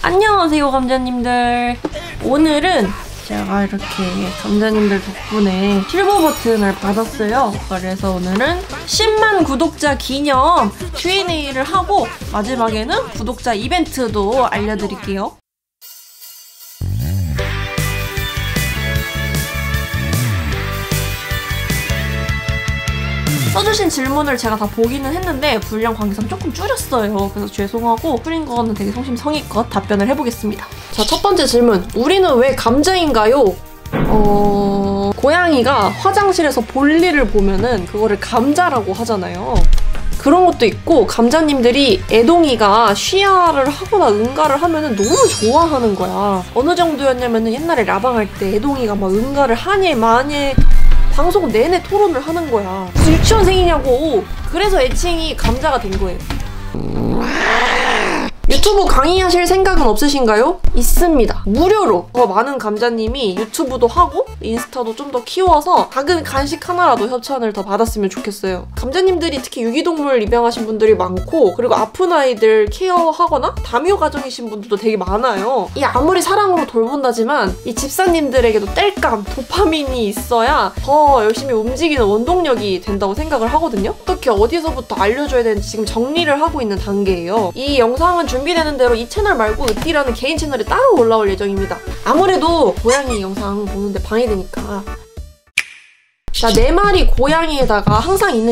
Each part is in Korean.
안녕하세요 감자님들. 오늘은 제가 이렇게 감자님들 덕분에 실버 버튼을 받았어요. 그래서 오늘은 10만 구독자 기념 Q&A를 하고 마지막에는 구독자 이벤트도 알려드릴게요. 써주신 질문을 제가 다 보기는 했는데 분량 관계상 조금 줄였어요. 그래서 죄송하고 줄인 거는 되게 성심성의껏 답변을 해보겠습니다. 자, 첫 번째 질문. 우리는 왜 감자인가요? 고양이가 화장실에서 볼일을 보면은 그거를 감자라고 하잖아요. 그런 것도 있고, 감자님들이 애동이가 쉬야를 하거나 응가를 하면은 너무 좋아하는 거야. 어느 정도였냐면은 옛날에 라방 할 때 애동이가 막 응가를 하니 마니 방송 내내 토론을 하는 거야. 무슨 유치원생이냐고. 그래서 애칭이 감자가 된 거예요. 유튜브 강의하실 생각은 없으신가요? 있습니다. 무료로. 더 많은 감자님이 유튜브도 하고 인스타도 좀 더 키워서 작은 간식 하나라도 협찬을 더 받았으면 좋겠어요. 감자님들이 특히 유기동물 입양하신 분들이 많고, 그리고 아픈 아이들 케어하거나 다묘 가정이신 분들도 되게 많아요. 이 아무리 사랑으로 돌본다지만 이 집사님들에게도 땔감, 도파민이 있어야 더 열심히 움직이는 원동력이 된다고 생각을 하거든요. 어떻게 어디서부터 알려줘야 되는지 지금 정리를 하고 있는 단계예요. 이 영상은 준비되는 대로 이 채널 말고 으띠라는 개인 채널에 따로 올라올 예정입니다. 아무래도 고양이 영상 보는데 방해되니까. 자, 4마리 고양이에다가 항상 있는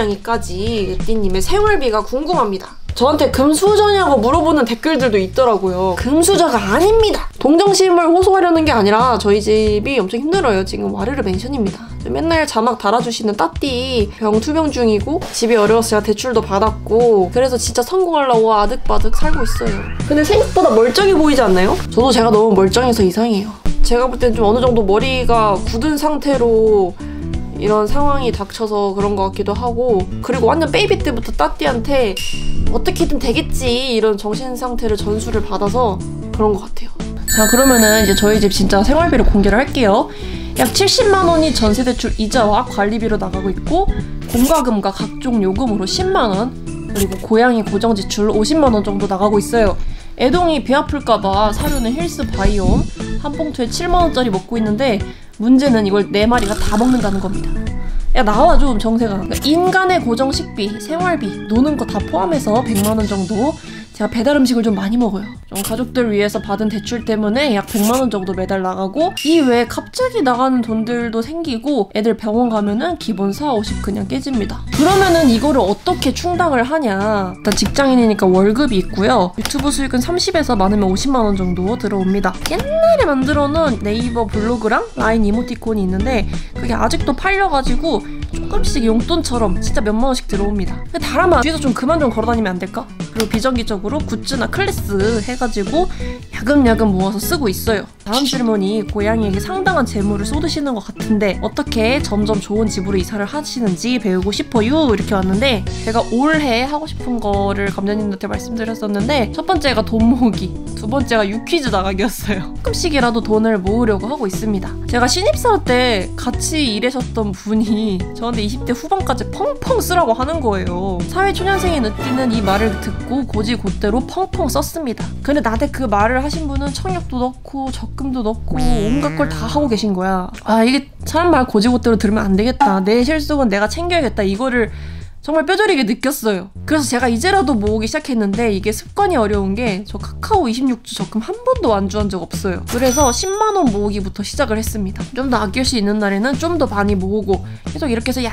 인본양이까지 으띠님의 생활비가 궁금합니다. 저한테 금수저냐고 물어보는 댓글들도 있더라고요. 금수저가 아닙니다. 동정심을 호소하려는 게 아니라 저희 집이 엄청 힘들어요. 지금 와르르 맨션입니다. 맨날 자막 달아주시는 따띠 병 투병 중이고, 집이 어려워서 제가 대출도 받았고, 그래서 진짜 성공하려고 아득바득 살고 있어요. 근데 생각보다 멀쩡해 보이지 않나요? 저도 제가 너무 멀쩡해서 이상해요. 제가 볼 땐 좀 어느 정도 머리가 굳은 상태로 이런 상황이 닥쳐서 그런 것 같기도 하고, 그리고 완전 베이비 때부터 따띠한테 어떻게든 되겠지 이런 정신 상태를 전수를 받아서 그런 것 같아요. 자, 그러면은 이제 저희 집 진짜 생활비를 공개를 할게요. 약 70만 원이 전세대출 이자와 관리비로 나가고 있고, 공과금과 각종 요금으로 10만 원, 그리고 고양이 고정지출 50만 원 정도 나가고 있어요. 애동이 배 아플까봐 사료는 힐스 바이옴 한 봉투에 7만 원짜리 먹고 있는데, 문제는 이걸 4마리가 다 먹는다는 겁니다. 야, 나와 좀 정세가. 그러니까 인간의 고정 식비, 생활비, 노는 거 다 포함해서 100만 원 정도. 제가 배달 음식을 좀 많이 먹어요. 좀 가족들 위해서 받은 대출 때문에 약 100만 원 정도 매달 나가고, 이 외에 갑자기 나가는 돈들도 생기고, 애들 병원 가면은 기본 4, 50 그냥 깨집니다. 그러면은 이거를 어떻게 충당을 하냐. 일단 직장인이니까 월급이 있고요. 유튜브 수익은 30에서 많으면 50만 원 정도 들어옵니다. 옛날에 만들어 놓은 네이버 블로그랑 라인 이모티콘이 있는데 그게 아직도 팔려가지고 조금씩 용돈처럼 진짜 몇만 원씩 들어옵니다. 근데 다람아, 뒤에서 좀 그만 좀 걸어다니면 안 될까? 그리고 비정기적으로 굿즈나 클래스 해가지고 야금야금 모아서 쓰고 있어요. 다음 질문이 고양이에게 상당한 재물을 쏟으시는 것 같은데 어떻게 점점 좋은 집으로 이사를 하시는지 배우고 싶어요. 이렇게 왔는데, 제가 올해 하고 싶은 거를 감자님한테 말씀드렸었는데, 첫 번째가 돈 모으기, 두 번째가 유퀴즈 나가기였어요. 조금씩이라도 돈을 모으려고 하고 있습니다. 제가 신입사원 때 같이 일하셨던 분이 저한테 20대 후반까지 펑펑 쓰라고 하는 거예요. 사회초년생인 으띠는 이 말을 듣고 고지곧대로 펑펑 썼습니다. 근데 나한테 그 말을 하신 분은 청약도 넣고 적금도 넣고 온갖 걸 다 하고 계신 거야. 아, 이게 사람 말 고지곧대로 들으면 안 되겠다. 내 실속은 내가 챙겨야겠다. 이거를 정말 뼈저리게 느꼈어요. 그래서 제가 이제라도 모으기 시작했는데, 이게 습관이 어려운 게 저 카카오 26주 적금 한 번도 완주한 적 없어요. 그래서 10만 원 모으기부터 시작을 했습니다. 좀 더 아낄 수 있는 날에는 좀 더 많이 모으고, 계속 이렇게 해서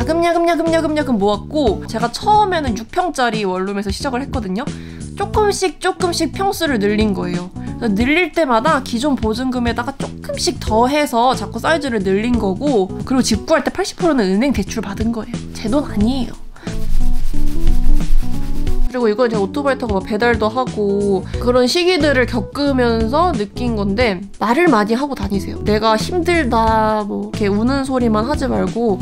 야금야금 모았고, 제가 처음에는 6평짜리 원룸에서 시작을 했거든요. 조금씩 평수를 늘린 거예요. 늘릴 때마다 기존 보증금에다가 조금씩 더해서 자꾸 사이즈를 늘린 거고, 그리고 집 구할 때 80%는 은행 대출 받은 거예요. 제 돈 아니에요. 그리고 이건 제가 오토바이 타고 배달도 하고 그런 시기들을 겪으면서 느낀 건데, 말을 많이 하고 다니세요. 내가 힘들다 뭐 이렇게 우는 소리만 하지 말고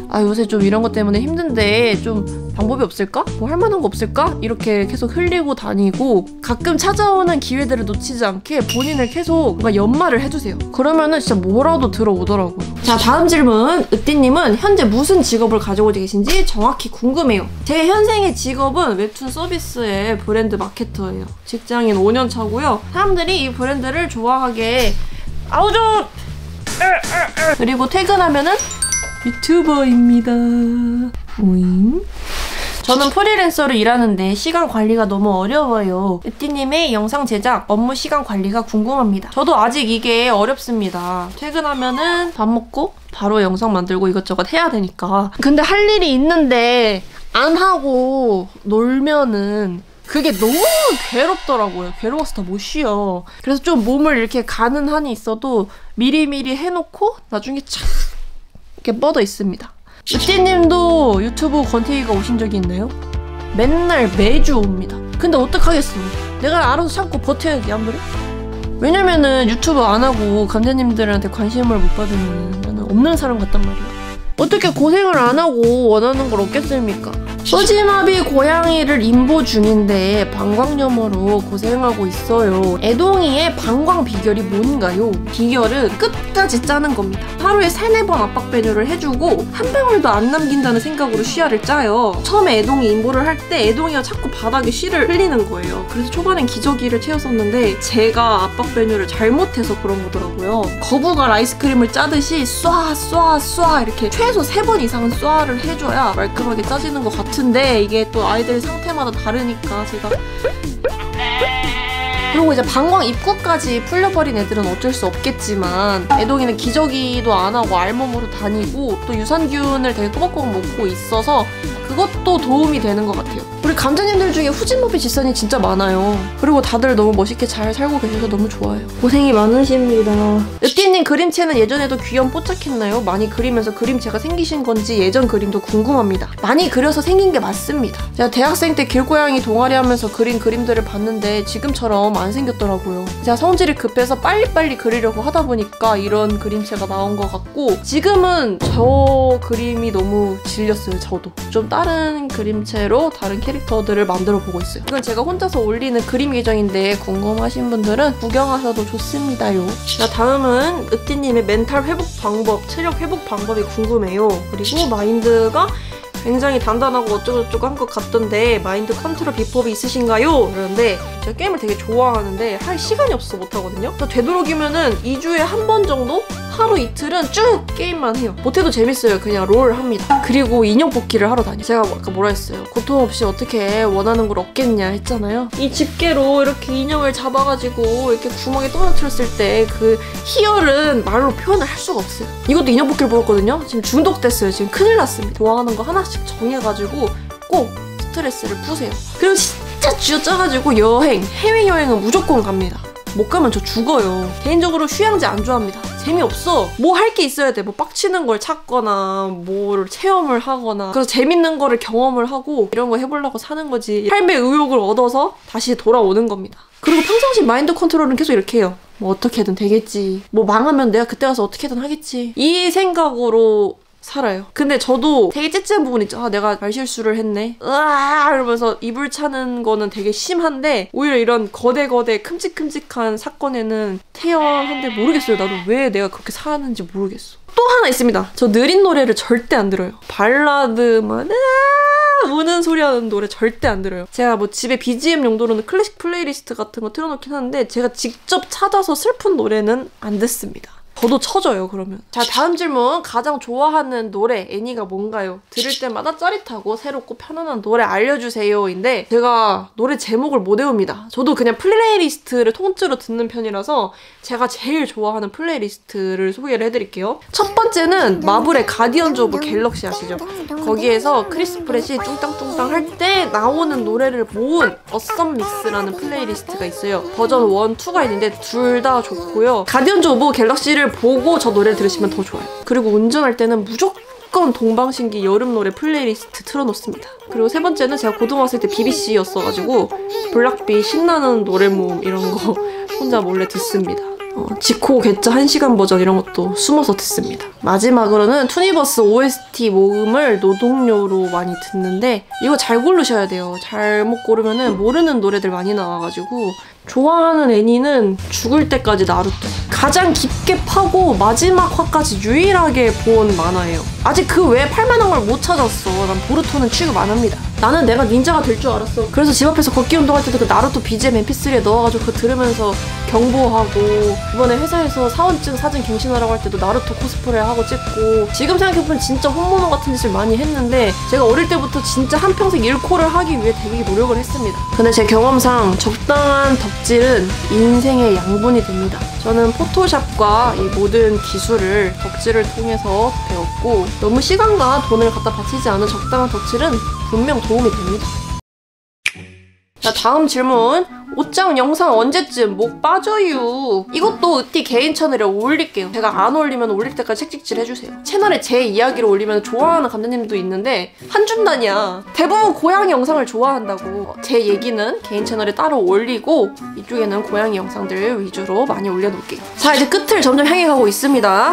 아 요새 좀 이런 것 때문에 힘든데 좀 방법이 없을까? 뭐 할 만한 거 없을까? 이렇게 계속 흘리고 다니고 가끔 찾아오는 기회들을 놓치지 않게 본인을 계속 뭔가 연말을 해주세요. 그러면은 진짜 뭐라도 들어오더라고요. 자 다음 질문. 으띠님은 현재 무슨 직업을 가지고 계신지 정확히 궁금해요. 제 현생의 직업은 웹툰 서비스의 브랜드 마케터예요. 직장인 5년 차고요. 사람들이 이 브랜드를 좋아하게 아우 좀 그리고 퇴근하면은 유튜버입니다. 오잉? 저는 프리랜서로 일하는데 시간 관리가 너무 어려워요. 으띠님의 영상 제작, 업무 시간 관리가 궁금합니다. 저도 아직 이게 어렵습니다. 퇴근하면은 밥 먹고 바로 영상 만들고 이것저것 해야 되니까. 근데 할 일이 있는데 안 하고 놀면은 그게 너무 괴롭더라고요. 괴로워서 다 못 쉬어. 그래서 좀 몸을 이렇게 가는 한이 있어도 미리미리 해놓고 나중에 착 이렇게 뻗어 있습니다. 으띠님도 유튜브 권태기가 오신 적이 있나요? 맨날 매주 옵니다. 근데 어떡하겠어. 내가 알아서 참고 버텨야지 안 그래? 왜냐면은 유튜브 안 하고 감자님들한테 관심을 못 받으면 나는 없는 사람 같단 말이야. 어떻게 고생을 안 하고 원하는 걸 얻겠습니까? 소지마비 고양이를 임보 중인데 방광염으로 고생하고 있어요. 애동이의 방광 비결이 뭔가요? 비결은 끝까지 짜는 겁니다. 하루에 3-4번 압박 배뇨를 해주고 한 방울도 안 남긴다는 생각으로 쉬야를 짜요. 처음에 애동이 임보를 할 때 애동이가 자꾸 바닥에 쉬를 흘리는 거예요. 그래서 초반엔 기저귀를 채웠었는데 제가 압박 배뇨를 잘못해서 그런 거더라고요. 거북알 아이스크림을 짜듯이 쏴 이렇게 최소 3번 이상은 쏴를 해줘야 말끔하게 짜지는 것 같은데 이게 또 아이들 상태마다 다르니까 제가 그리고 이제 방광 입구까지 풀려버린 애들은 어쩔 수 없겠지만 애동이는 기저귀도 안 하고 알몸으로 다니고 또 유산균을 되게 꼬박꼬박 먹고 있어서 그것도 도움이 되는 것 같아요. 우리 감자님들 중에 후진모비 지선이 진짜 많아요. 그리고 다들 너무 멋있게 잘 살고 계셔서 너무 좋아요. 고생이 많으십니다. 으띠님 그림체는 예전에도 귀염 뽀짝했나요? 많이 그리면서 그림체가 생기신 건지 예전 그림도 궁금합니다. 많이 그려서 생긴 게 맞습니다. 제가 대학생 때 길고양이 동아리 하면서 그린 그림들을 봤는데 지금처럼 안 생겼더라고요. 제가 성질이 급해서 빨리빨리 그리려고 하다 보니까 이런 그림체가 나온 것 같고 지금은 저 그림이 너무 질렸어요. 저도 좀 다른 그림체로 다른 캐릭터들을 만들어 보고 있어요. 이건 제가 혼자서 올리는 그림 계정인데 궁금하신 분들은 구경하셔도 좋습니다요. 자 다음은 으띠님의 멘탈 회복 방법, 체력 회복 방법이 궁금해요. 그리고 마인드가 굉장히 단단하고 어쩌고저쩌고 한 것 같던데 마인드 컨트롤 비법이 있으신가요? 그런데 제가 게임을 되게 좋아하는데 할 시간이 없어서 못하거든요. 그래서 되도록이면은 2주에 한 번 정도? 하루 이틀은 쭉 게임만 해요. 못해도 재밌어요. 그냥 롤 합니다. 그리고 인형 뽑기를 하러 다녀요. 제가 아까 뭐라 했어요? 고통 없이 어떻게 원하는 걸 얻겠냐 했잖아요. 이 집게로 이렇게 인형을 잡아가지고 이렇게 구멍에 떨어뜨렸을 때 그 희열은 말로 표현을 할 수가 없어요. 이것도 인형 뽑기를 보았거든요. 지금 중독됐어요. 지금 큰일 났습니다. 좋아하는 거 하나씩 정해가지고 꼭 스트레스를 푸세요. 그리고 진짜 쥐어짜가지고 여행, 해외여행은 무조건 갑니다. 못 가면 저 죽어요. 개인적으로 휴양지 안 좋아합니다. 재미없어. 뭐 할 게 있어야 돼. 뭐 빡치는 걸 찾거나 뭐를 체험을 하거나 그래서 재밌는 거를 경험을 하고 이런 거 해보려고 사는 거지. 삶의 의욕을 얻어서 다시 돌아오는 겁니다. 그리고 평상시 마인드 컨트롤은 계속 이렇게 해요. 뭐 어떻게든 되겠지. 뭐 망하면 내가 그때 가서 어떻게든 하겠지. 이 생각으로 살아요. 근데 저도 되게 찌찌한 부분 있죠. 아 내가 말실수를 했네. 으아 이러면서 이불 차는 거는 되게 심한데 오히려 이런 거대 큼직큼직한 사건에는 태연한데 모르겠어요. 나도 왜 내가 그렇게 사는지 모르겠어. 또 하나 있습니다. 저 느린 노래를 절대 안 들어요. 발라드만 우는 소리 하는 노래 절대 안 들어요. 제가 뭐 집에 BGM 용도로는 클래식 플레이리스트 같은 거 틀어놓긴 하는데 제가 직접 찾아서 슬픈 노래는 안 듣습니다. 저도 쳐져요 그러면. 자 다음 질문. 가장 좋아하는 노래 애니가 뭔가요? 들을 때마다 짜릿하고 새롭고 편안한 노래 알려주세요 인데 제가 노래 제목을 못 외웁니다. 저도 그냥 플레이리스트를 통째로 듣는 편이라서 제가 제일 좋아하는 플레이리스트를 소개를 해드릴게요. 첫 번째는 마블의 가디언즈 오브 갤럭시 아시죠? 거기에서 크리스 프렛이 뚱땅뚱땅 할 때 나오는 노래를 모은 어썸 믹스라는 플레이리스트가 있어요. 버전 1, 2가 있는데 둘 다 좋고요. 가디언즈 오브 갤럭시를 보고 저 노래를 들으시면 더 좋아요. 그리고 운전할 때는 무조건 동방신기 여름 노래 플레이리스트 틀어놓습니다. 그리고 세 번째는 제가 고등학생 때 BBC였어가지고 블락비 신나는 노래 모음 이런 거 혼자 몰래 듣습니다. 지코 개짜 1시간 버전 이런 것도 숨어서 듣습니다. 마지막으로는 투니버스 OST 모음을 노동요로 많이 듣는데 이거 잘 고르셔야 돼요. 잘못 고르면은 모르는 노래들 많이 나와가지고 좋아하는 애니는 죽을 때까지 나루토. 가장 깊게 파고 마지막 화까지 유일하게 본 만화예요. 아직 그 외에 팔만한 걸 못 찾았어. 난 보루토는 취급 안 합니다. 나는 내가 닌자가 될 줄 알았어. 그래서 집 앞에서 걷기 운동할 때도 그 나루토 BGM mp3에 넣어가지고 그거 들으면서 경보하고, 이번에 회사에서 사원증 사진 갱신하라고 할 때도 나루토 코스프레 하고 찍고, 지금 생각해보면 진짜 혼모노 같은 짓을 많이 했는데 제가 어릴 때부터 진짜 한평생 일코를 하기 위해 되게 노력을 했습니다. 근데 제 경험상 적당한 덕질은 인생의 양분이 됩니다. 저는 포토샵과 이 모든 기술을 덕질을 통해서 배웠고, 너무 시간과 돈을 갖다 바치지 않은 적당한 덕질은 분명 도움이 됩니다. 자, 다음 질문. 옷장 영상 언제쯤? 목 빠져요. 이것도 으띠 개인 채널에 올릴게요. 제가 안 올리면 올릴 때까지 책찍질 해주세요. 채널에 제 이야기를 올리면 좋아하는 감독님도 있는데 한 줌단이야. 대부분 고양이 영상을 좋아한다고. 제 얘기는 개인 채널에 따로 올리고 이쪽에는 고양이 영상들 위주로 많이 올려놓을게요. 자, 이제 끝을 점점 향해 가고 있습니다.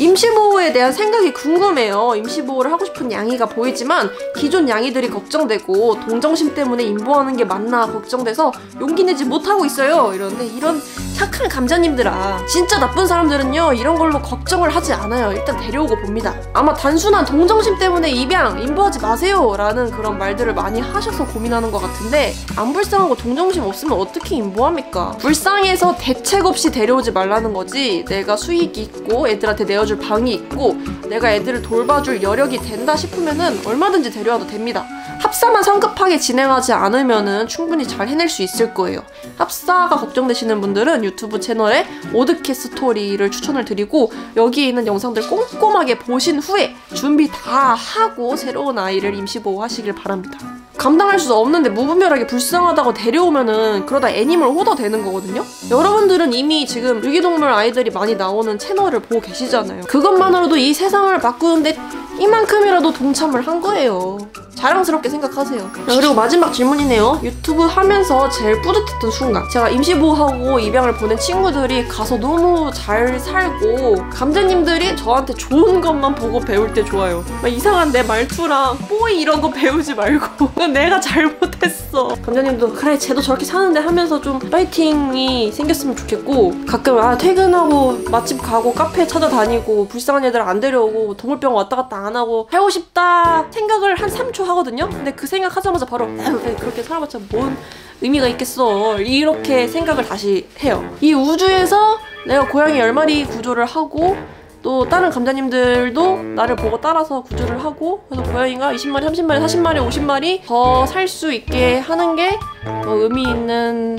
임시보호에 대한 생각이 궁금해요. 임시보호를 하고 싶은 양이가 보이지만 기존 양이들이 걱정되고 동정심 때문에 임보하는 게 맞나 걱정돼서 용기 내지 못하고 있어요. 이러는데, 이런 착한 감자님들아, 진짜 나쁜 사람들은요 이런 걸로 걱정을 하지 않아요. 일단 데려오고 봅니다. 아마 단순한 동정심 때문에 입양, 임보하지 마세요 라는 그런 말들을 많이 하셔서 고민하는 것 같은데, 안 불쌍하고 동정심 없으면 어떻게 임보합니까? 불쌍해서 대책 없이 데려오지 말라는 거지, 내가 수익이 있고 애들한테 내어줄 방이 있고 내가 애들을 돌봐줄 여력이 된다 싶으면은 얼마든지 데려와도 됩니다. 합사만 성급하게 진행하지 않으면은 충분히 잘 해낼 수 있을 거예요. 합사가 걱정되시는 분들은 유튜브 채널에 오드캣 스토리를 추천을 드리고, 여기에 있는 영상들 꼼꼼하게 보신 후에 준비 다 하고 새로운 아이를 임시보호하시길 바랍니다. 감당할 수 없는데 무분별하게 불쌍하다고 데려오면은 그러다 애니멀 호더 되는 거거든요? 여러분들은 이미 지금 유기동물 아이들이 많이 나오는 채널을 보고 계시잖아요. 그것만으로도 이 세상을 바꾸는데 이만큼이라도 동참을 한 거예요. 자랑스럽게 생각하세요. 그리고 마지막 질문이네요. 유튜브 하면서 제일 뿌듯했던 순간. 제가 임시보호하고 입양을 보낸 친구들이 가서 너무 잘 살고, 감자님들이 저한테 좋은 것만 보고 배울 때 좋아요. 막 이상한 내 말투랑 뽀이 이런 거 배우지 말고 내가 잘못했어. 감자님도 그래 쟤도 저렇게 사는데 하면서 좀 파이팅이 생겼으면 좋겠고, 가끔 퇴근하고 맛집 가고 카페 찾아다니고 불쌍한 애들 안 데려오고 동물병원 왔다 갔다 안 하고 하고 싶다 생각을 한 3초 하거든요? 근데 그 생각하자마자 바로 그렇게 살아봤자 뭔 의미가 있겠어, 이렇게 생각을 다시 해요. 이 우주에서 내가 고양이 10마리 구조를 하고 또 다른 감자님들도 나를 보고 따라서 구조를 하고, 그래서 고양이가 20마리, 30마리, 40마리, 50마리 더 살 수 있게 하는 게 더 의미 있는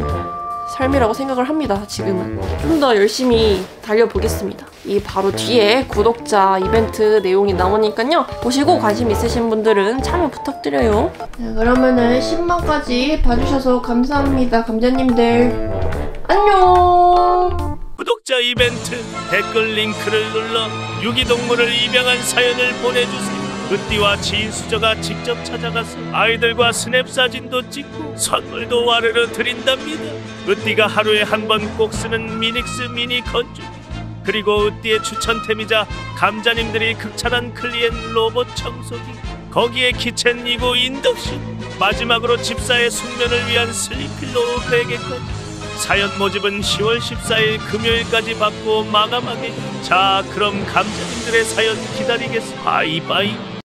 삶이라고 생각을 합니다. 지금은 좀 더 열심히 달려보겠습니다. 이 바로 뒤에 구독자 이벤트 내용이 나오니까요, 보시고 관심 있으신 분들은 참여 부탁드려요. 네, 그러면은 10만까지 봐주셔서 감사합니다. 감자님들 안녕. 구독자 이벤트 댓글 링크를 눌러 유기동물을 입양한 사연을 보내주세요. 으띠와 지인 수저가 직접 찾아가서 아이들과 스냅 사진도 찍고 선물도 와르르 드린답니다. 으띠가 하루에 한 번 꼭 쓰는 미닉스 미니 건조, 그리고 으띠의 추천템이자 감자님들이 극찬한 클리엔 로봇 청소기, 거기에 키첸 2구 인덕션, 마지막으로 집사의 숙면을 위한 슬리필로우 베개까지. 사연 모집은 10월 14일 금요일까지 받고 마감하게. 자, 그럼 감자님들의 사연 기다리겠습니다. 바이바이.